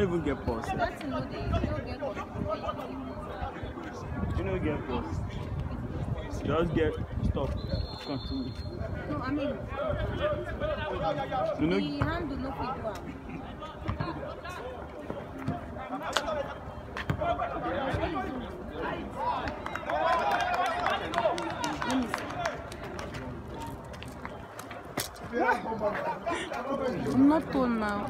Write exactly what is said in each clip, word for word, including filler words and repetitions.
even get pause. That's no day. You don't get pause. You don't get pause. Just get stop. Continue. No, I mean, You know, the hand do not fit well. I'm not told now.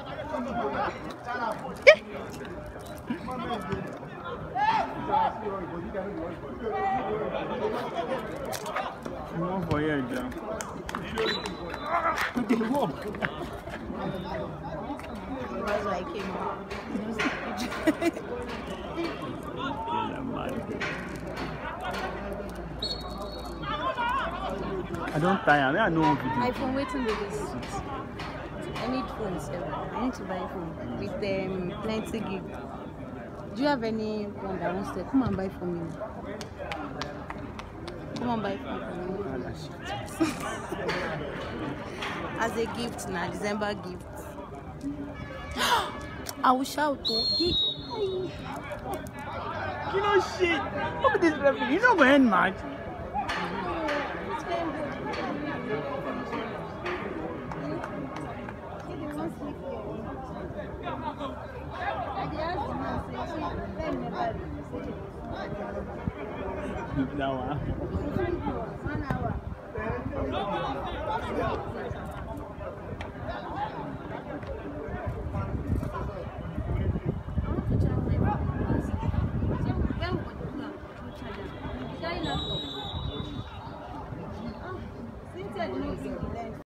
One for you, John. They walk. That's why I came out. I don't tire. I know what to do. iPhone waiting with this. I need phone, sir. I need to buy a phone with um, plenty gift. Do you have anyone that wants to come and buy for me? Come and buy phone for me. As a gift now, December gift. I will shout to you. You know shit. Look at this referee. You know going to end match. That one. One hour.